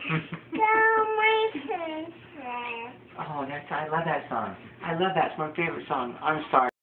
my sister. Oh, I love that song. I love that. It's my favorite song. I'm sorry.